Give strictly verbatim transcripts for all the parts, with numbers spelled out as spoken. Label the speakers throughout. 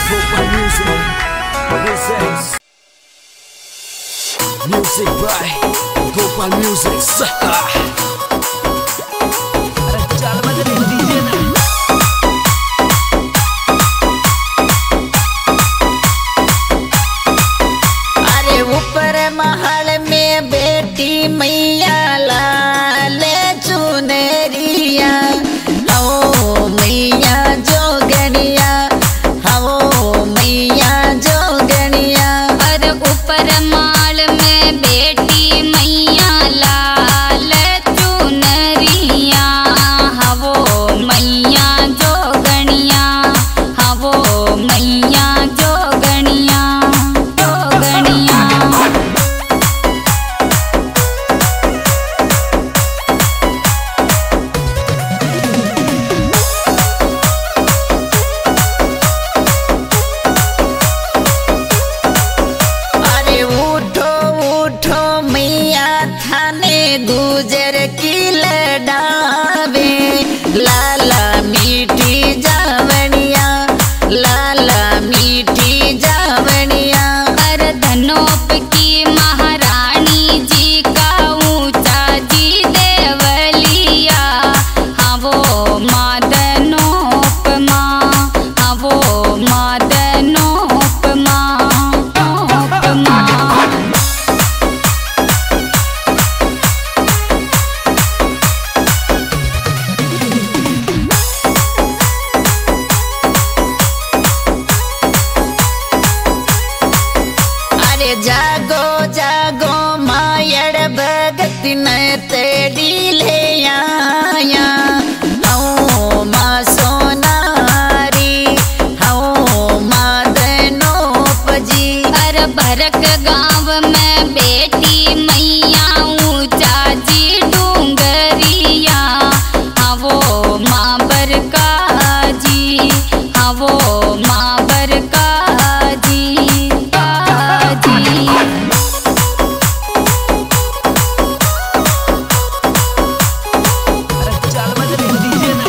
Speaker 1: Gopal Music presents music by Gopal Music. चल बज रही डीजे ना।
Speaker 2: अरे ऊपर महल में बेटी मैया लाल चुनरिया, हो मैया जोगनिया, हो मैया जोगनिया।
Speaker 3: अरे ऊपर माल में बेटी मैया लाल चुनरिया, हवो मैया जोगनिया, हवो मैया जोगनिया जोगनिया।
Speaker 2: अरे उठो उठो मैया थाने गुजर की लडावे, लाला मीठी जावनिया, लाला मीठी जावनिया।
Speaker 3: अरे धनोप की महारानी जी का ऊंचा जी देवलिया, हवो मादनोप माँ, हवो मादनोप माँ ओप माँ।
Speaker 2: अरे जागो जागो मायड़ भगत न तेरी ले आया, हूँ माँ सोनारी, हूँ मादनोप जी।
Speaker 3: अरे भरक गांव में बेटी मैया ऊंचा जी डूंगरिया, हवो माँ बरका जी, हवो माँ बरका जी काजी।
Speaker 1: चल बज रही डीजे ना।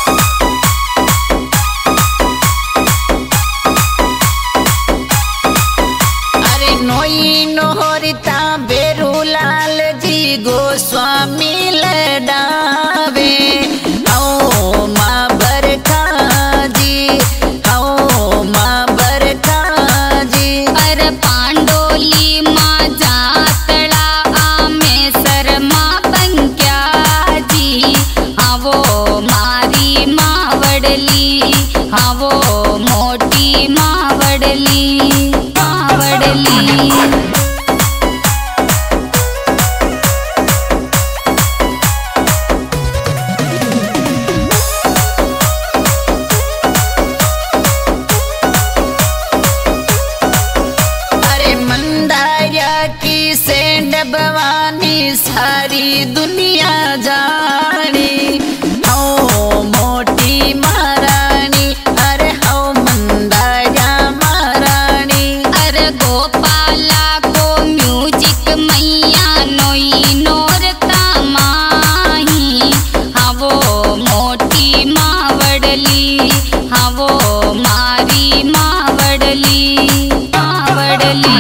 Speaker 2: अरे नोई नोहरिता बेरूलाल जी गोस्वामी लडावे, हूँ माँ बरखा जी, हूँ माँ बरखा जी।
Speaker 3: अरे पांडोली माँ जातड़ा आमेसर माँ बंक्या जी, हवो मारी माँ वडली, हवो मोटी माँ वडली माँ वडली।
Speaker 2: अरे मंदाया की सेंड भवानी सारी दुनिया जानी, हूँ मोटी महारानी, अरे हूँ मंदाया महारानी।
Speaker 3: अरे गोपाला को म्यूजिक मैया नोई नोरता माही, हवो मोटी माँ वडली, हवो मारी माँ वडली माँ वडली।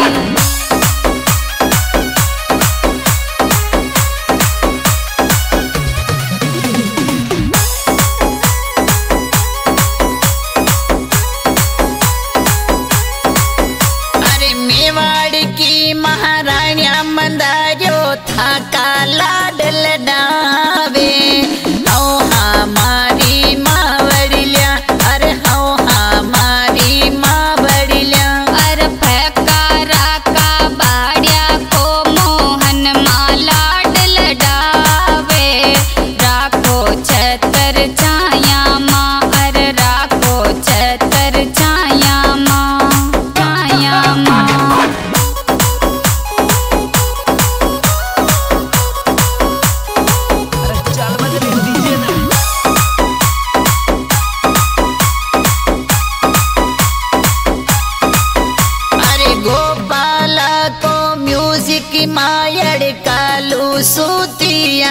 Speaker 2: अरे मेवाड़ की महारानिया मंदारियो था का लाडल डावे, हूँ हमारी माँ बड़िया, अरे हूँ हमारी माँ बड़िया।
Speaker 3: अरे फकारा का बाड़िया को मोहन माला डलडावे, राखो छतर छाया माँ, अरे राखो छतर छाया माँ छाया माँ।
Speaker 1: चल बज रही डीजे ना।
Speaker 2: अरे गोपाला को म्यूजिक मायड़ कालू सूतिया,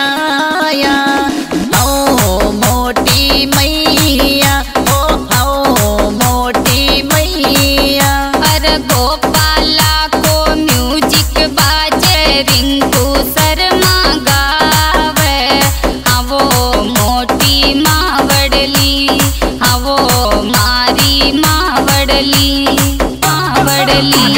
Speaker 2: हूँ मोटी मैया, ओ हूँ मोटी मैया।
Speaker 3: चली